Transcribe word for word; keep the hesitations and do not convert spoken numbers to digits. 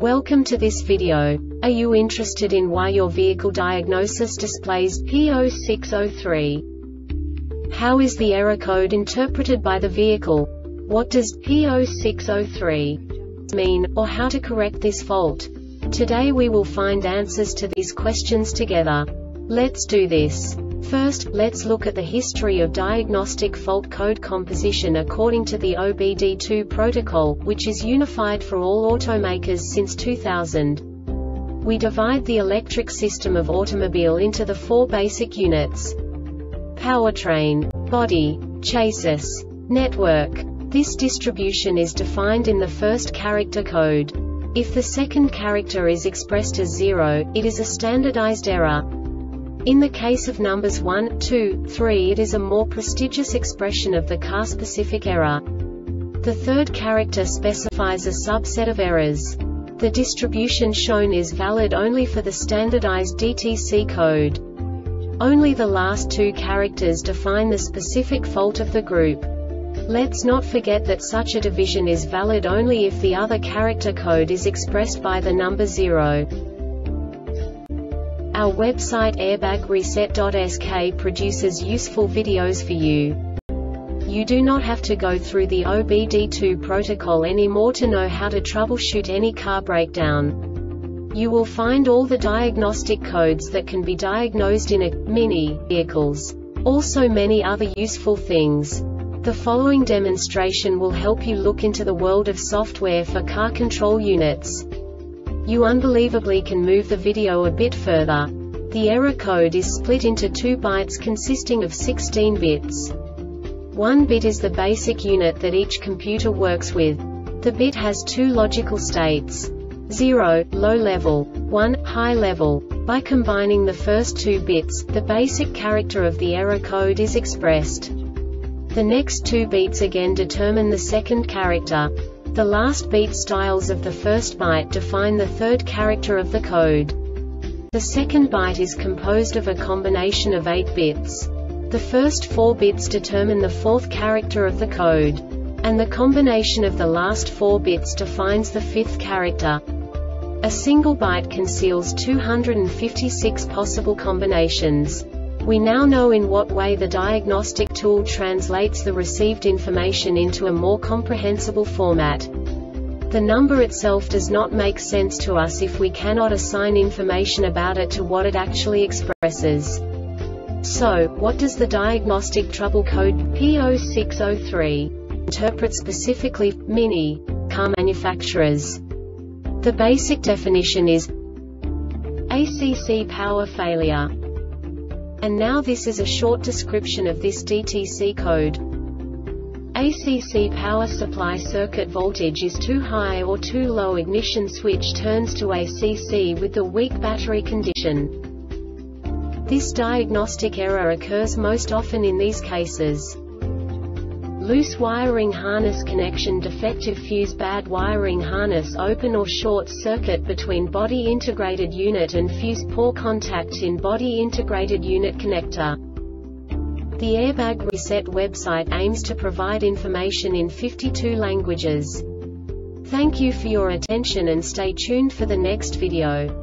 Welcome to this video. Are you interested in why your vehicle diagnosis displays P zero six zero three? How is the error code interpreted by the vehicle? What does P zero six zero three mean, or how to correct this fault? Today we will find answers to these questions together. Let's do this. First, let's look at the history of diagnostic fault code composition according to the O B D two protocol, which is unified for all automakers since two thousand. We divide the electric system of automobile into the four basic units: powertrain, body, chassis, network. This distribution is defined in the first character code. If the second character is expressed as zero, it is a standardized error. In the case of numbers one, two, three, it is a more prestigious expression of the car-specific error. The third character specifies a subset of errors. The distribution shown is valid only for the standardized D T C code. Only the last two characters define the specific fault of the group. Let's not forget that such a division is valid only if the other character code is expressed by the number zero. Our website airbag reset dot S K produces useful videos for you. You do not have to go through the O B D two protocol anymore to know how to troubleshoot any car breakdown. You will find all the diagnostic codes that can be diagnosed in a mini vehicles. Also many other useful things. The following demonstration will help you look into the world of software for car control units. You unbelievably can move the video a bit further. The error code is split into two bytes consisting of sixteen bits. One bit is the basic unit that each computer works with. The bit has two logical states: zero, low level, one, high level. By combining the first two bits, the basic character of the error code is expressed. The next two beats again determine the second character. The last beat styles of the first byte define the third character of the code. The second byte is composed of a combination of eight bits. The first four bits determine the fourth character of the code. And the combination of the last four bits defines the fifth character. A single byte conceals two hundred fifty-six possible combinations. We now know in what way the diagnostic tool translates the received information into a more comprehensible format. The number itself does not make sense to us if we cannot assign information about it to what it actually expresses. So, what does the diagnostic trouble code P zero six zero three interpret specifically for mini car manufacturers? The basic definition is A C C power failure. And now this is a short description of this D T C code. A C C power supply circuit voltage is too high or too low. Ignition switch turns to A C C with the weak battery condition. This diagnostic error occurs most often in these cases: loose wiring harness connection, defective fuse, bad wiring harness, open or short circuit between body integrated unit and fuse, poor contact in body integrated unit connector. The Airbag Reset website aims to provide information in fifty-two languages. Thank you for your attention and stay tuned for the next video.